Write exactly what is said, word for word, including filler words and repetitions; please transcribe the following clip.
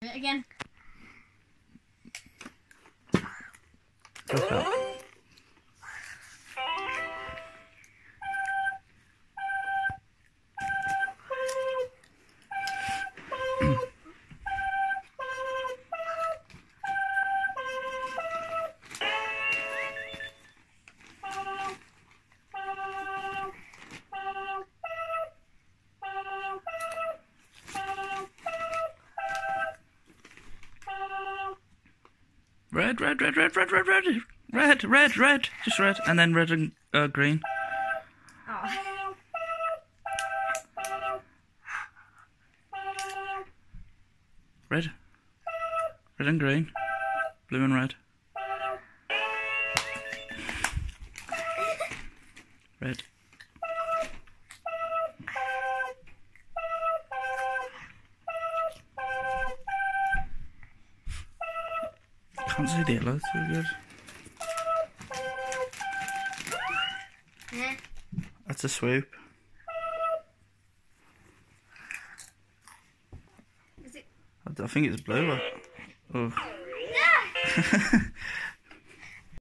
Do it again. Okay. Red, red, red, red, red, red, red, red, red, red, just red, and then red and uh, green. Oh. Red, red and green, blue and red. Red. Can't see the yellow too good. Yeah. That's a swoop. Is it? I, I think it's blue. Oh. Yeah.